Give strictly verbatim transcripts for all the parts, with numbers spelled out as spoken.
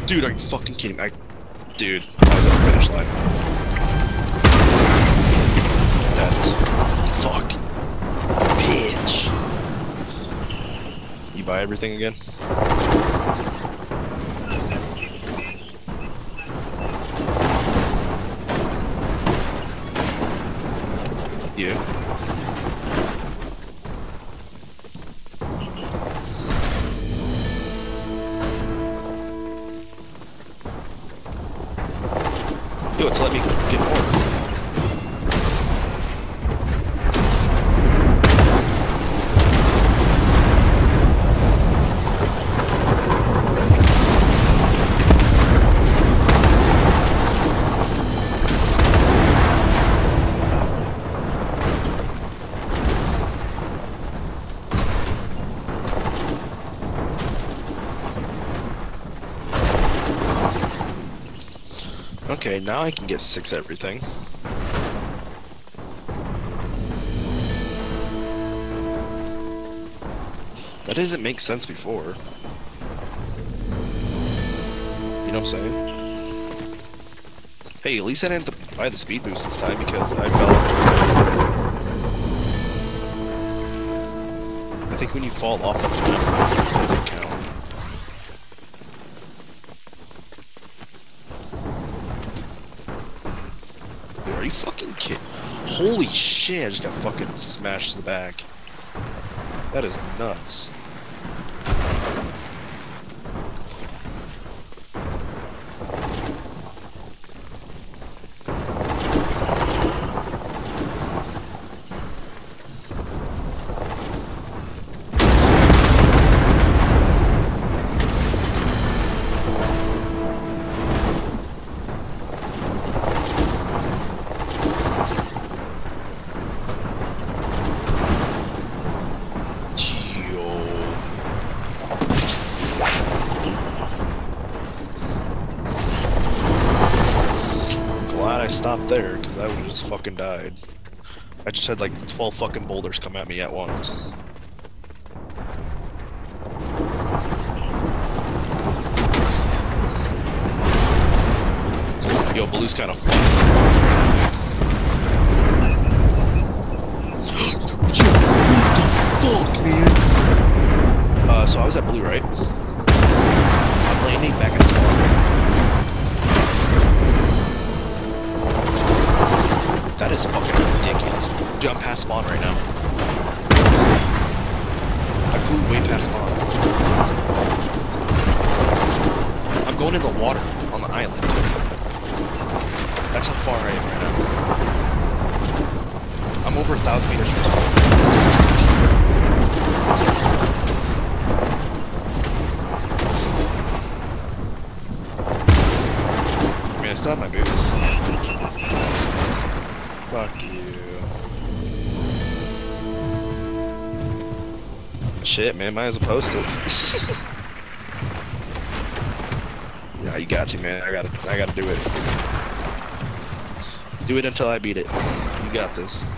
Dude, are you fucking kidding me? I, dude, I was at the finish line. That's fuck, bitch. You buy everything again? You? Yo, it's let me get more. Okay, now I can get six everything. That doesn't make sense before. You know what I'm saying? Hey, at least I didn't have to buy the speed boost this time because I fell off. I think when you fall off the map, it doesn't count. Are you fucking kidding? Holy shit, I just got fucking smashed to the back. That is nuts. I stopped there because I would have just fucking died. I just had like twelve fucking boulders come at me at once. Yo, Blue's kind of fucked. Yo, what the fuck, man? Uh, so I was at Blue, right? I'm landing back at spawn. That is fucking ridiculous. Dude, I'm past spawn right now. I flew way past spawn. I'm going in the water on the island. That's how far I am right now. I'm over a thousand meters from spawn. I mean, I still have my boots. Fuck you. Shit, man, might as well post it. Yeah, you got to, man. I gotta, I gotta do it. Do it until I beat it. You got this.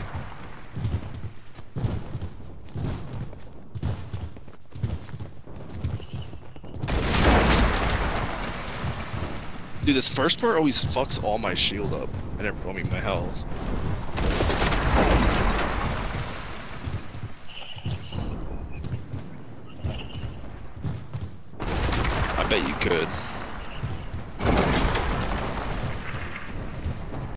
Dude, this first part always fucks all my shield up. I never, I mean, my health. I bet you could.